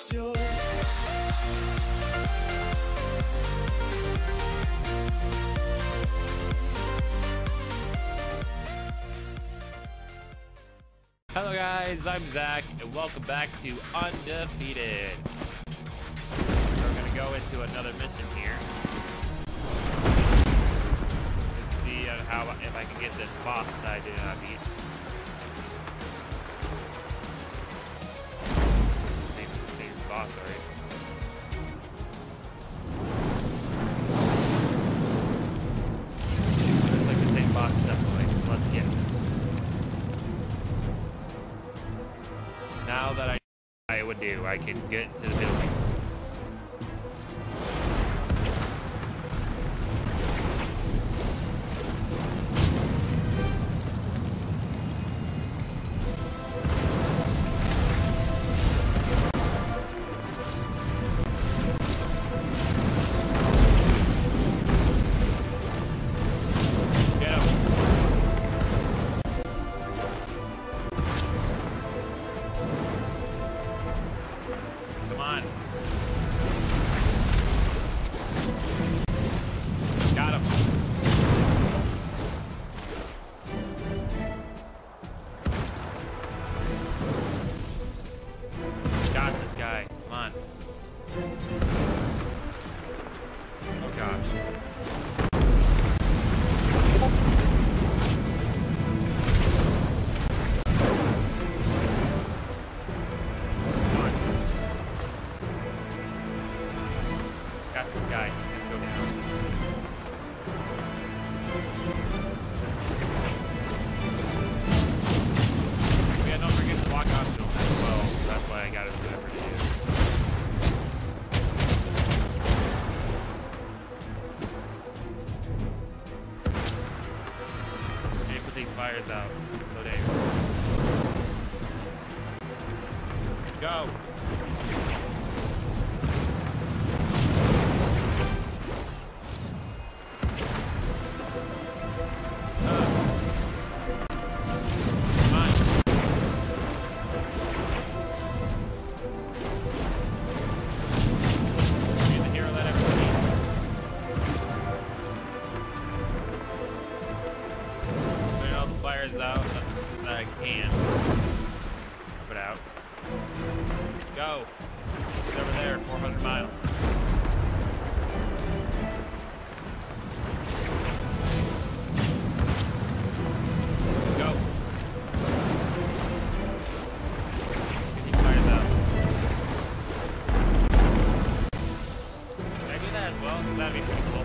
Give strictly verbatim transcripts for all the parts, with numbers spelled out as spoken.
dirección. Hello guys, I'm Zach, and welcome back to Undefeated. We're gonna go into another mission here. Let's see uh, how if I can get this boss that I did not beat. Same, same boss, right? Looks like the same boss, definitely. Let's get it. Now that I I would do, I can get to the buildings. Fires out. So there. Go. Out that I can. Up it out. Go. It's over there, four hundred miles. Go. Get these fires out. Can I do that as well? That'd be pretty cool.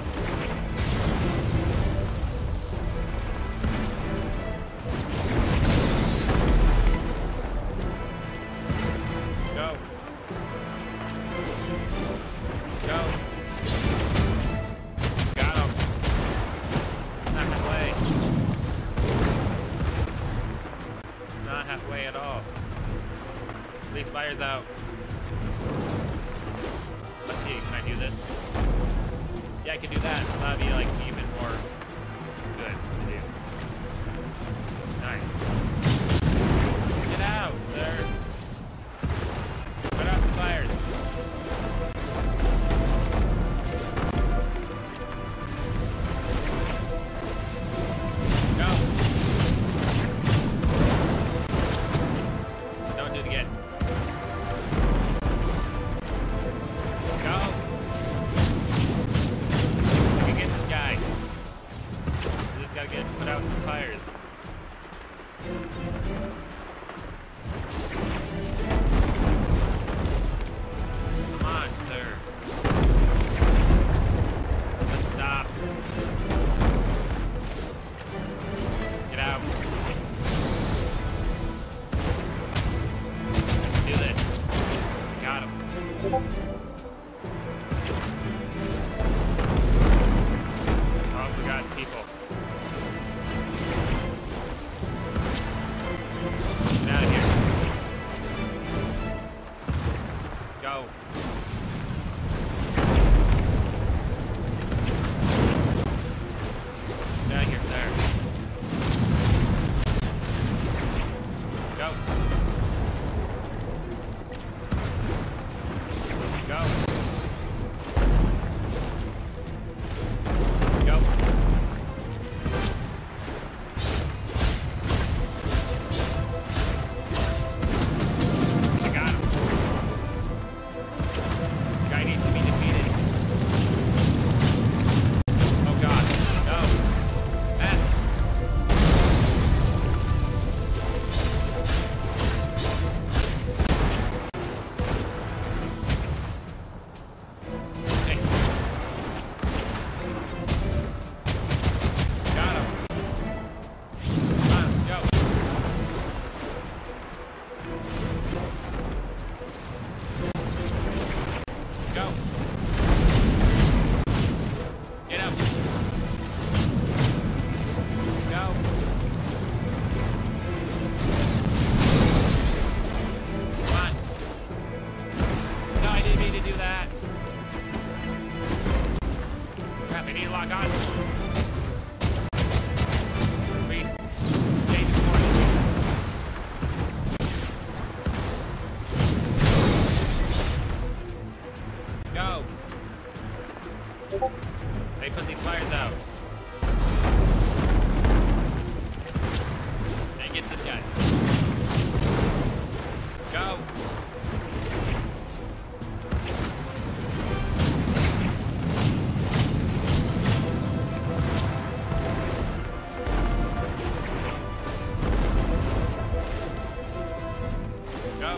Halfway at all. These fires out. Let's see, can I do this? Yeah, I can do that. So that'd be like even more good to do. Nice. Get out, sir. Put out the fires. Put out the fires. Come on, sir. Let's stop. Get out. Do this. Got him. Oh, we got people. Get out of here. Go. Get out of here, sir. Go. you do that? Crap, I need to log on. Wait. Change the coordinates. Go. They put these fires out. And get this guy. Go. Go.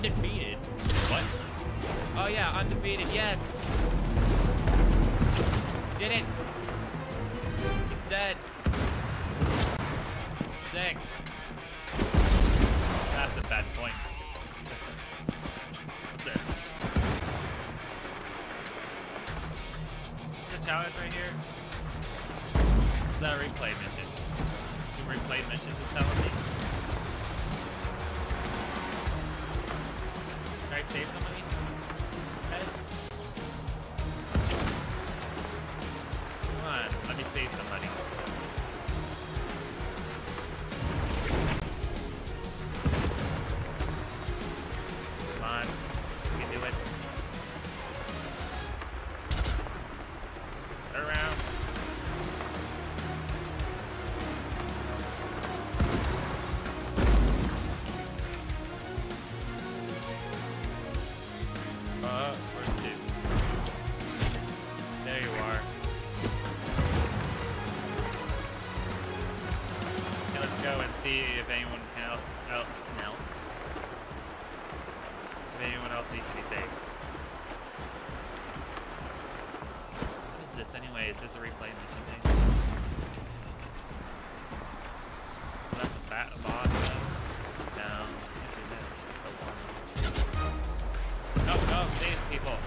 Undefeated? What? Oh yeah, undefeated, yes! Did it! He's dead. Sick. That's a bad point. What's this? There's a challenge right here. Is that a replay mission? Two replay missions is telling me. Can I save somebody? Guys? Come on, let me save somebody. Come on, we can do it. Turn around. Uh, where's two? There you are. Okay, let's go and see if anyone else, else, else, if anyone else needs to be saved. What is this anyway? Is this a replay mission thing? Well, that's a fat boss though. No, yes it is. That's the one. No, no, save people.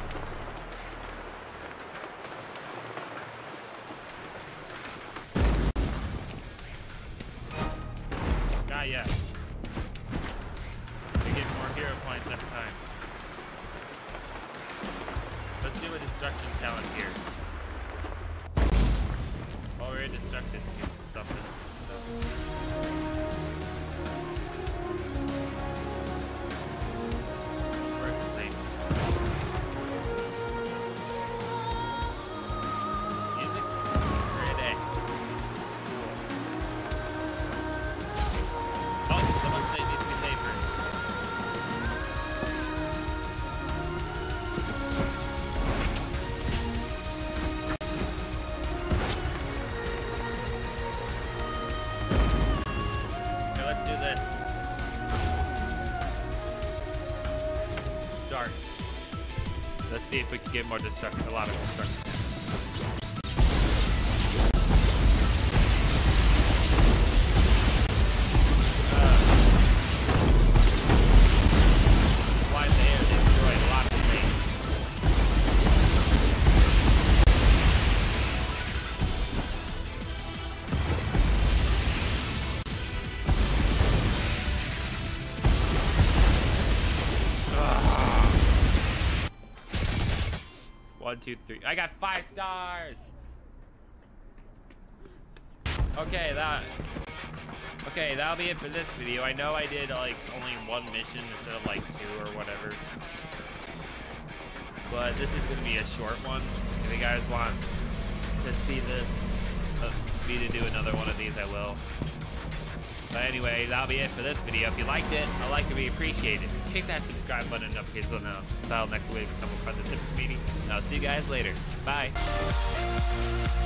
Not yet. We get more hero points every time. Let's do a destruction challenge here. While we're in destruction, do something. So. Where's the thing? Music? Great day. Oh, someone say needs to be safer. Okay, let's do this. Start. Let's see if we can get more destruction, a lot of destruction. One, two, three. I got five stars. Okay, that. Okay, that'll be it for this video. I know I did like only one mission instead of like two or whatever. But this is gonna be a short one. If you guys want to see this, uh, me to do another one of these, I will. But anyway, that'll be it for this video. If you liked it, I'd like to be appreciated. Click that subscribe button and notifications on the bell next week. Come with this meeting. And I'll see you guys later. Bye.